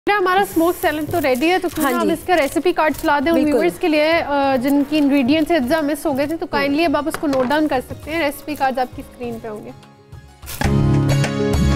हमारा smoke salad तो ready है, तो हम इसका रेसिपी कार्ड चला दें उन व्यूअर्स के लिए जिनकी इंग्रेडिएंट्स एग्जाम मिस हो गए थे, तो काइंडली अब आप उसको नोट डाउन कर सकते हैं। रेसिपी कार्ड आपकी स्क्रीन पे होंगे।